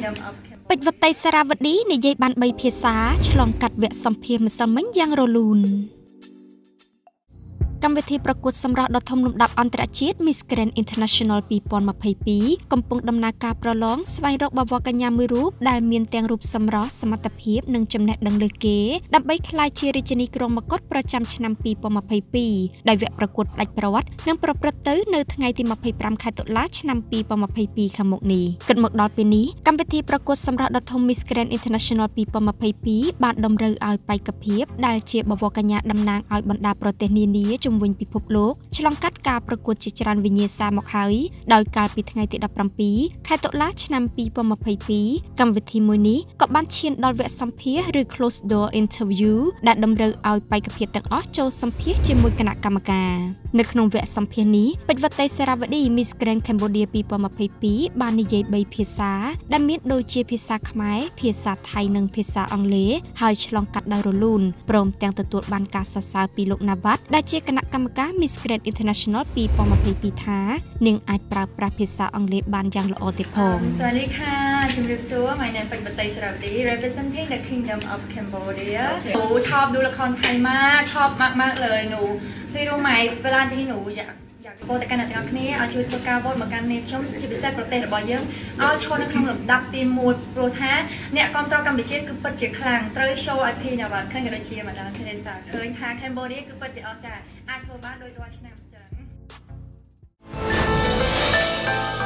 ពេជ្រវតីសារវឌ្ឍីនិយាយបាន3ភាសាឆ្លងកាត់វគ្គសម្ភារម្សិលមិញយ៉ាងរលូនកម្មវិធីប្រកួតសម្រស់ដ៏ធំលំដាប់អន្តរជាតិ Miss Grand International 2022កំពុងដំណើរការប្រឡងស្វែងរកបវរកញ្ញាមួយរូបដែលមានទាំងរូបសម្រស់សមត្ថភាពនិងចំណេះដឹងលើសគេដើម្បីក្លាយជារាជិនីក្រុងមកុដប្រចាំឆ្នាំ2022ដោយវគ្គប្រកួតផ្ដាច់ប្រវត្តិនឹងប្រព្រឹត្តទៅនៅថ្ងៃទី25ខែតុលាឆ្នាំ2022ខាងមុខនេះគិតមកដល់ពេលនេះកម្មវិធីប្រកួតសម្រស់ដ៏ធំ Miss Grand International 2022បានតម្រូវឲ្យបេក្ខភាពដែលជាបវរកញ្ញាតំណាងឲ្យបណ្ដាប្រទេសនានាជុំវិញពិភពលោកឆ្លងកាត់ការប្រកួតជាច្រើនវិញ្ញាសាមកហើយដោយកាលពីថ្ងៃទី17ខែតុលាឆ្នាំ2022កម្មវិធីមួយនេះក៏បានឈានដល់វគ្គសម្ភាសន៍ឬ closed door interview ដែលតម្រូវឲ្យបេក្ខភាពទាំងអស់ចូលសម្ភាសន៍ជាមួយគណៈកម្មការនៅក្នុងវគ្គសម្ភាសន៍នេះពេជ្រវតីសារវឌ្ឍី Miss Grand Cambodia 2022បាននិយាយ3ភាសាដែលមានដូចជាភាសាខ្មែរភាសាថៃនិងភាសាអង់គ្លេសហើយឆ្លងកាត់ដោយរលូនព្រមទាំងទទួលបានការសរសើរពីលោកណាវ៉ាត់ដែលជាគណៈកម្មការ Miss Grand International 2022ថានាងអាចប្រើប្រាស់ភាសាអង់គ្លេសបានយ៉ាងល្អទៀតផងสวัสดีค่ะជំរាបសួរ My name ពេជ្រវតីសារវឌ្ឍី representing the Kingdom of Cambodia หนูชอบดูละครไทยมากชอบมากๆเลยหนูพี่รู้ไหมเวลาที่หนูอยากโปรแต่กันទាំងគ្នាឲ្យជួយធ្វើការវោតមកកាន់នេះខ្ញុំជាពិសេសប្រទេសរបស់យើងឲ្យឈរនៅក្នុងលំដាប់ទី1ព្រោះថាអ្នកគ្រប់គ្រងកម្ពុជាគឺពិតជាខ្លាំងត្រូវ show ឲ្យพี่ណាបាទឃើញក៏ដូចជាម្ដងទេសាឃើញថា Cambodia គឺពិតជាអស្ចារ្យអាចធ្វើបានដោយរាល់ឆ្នាំចឹង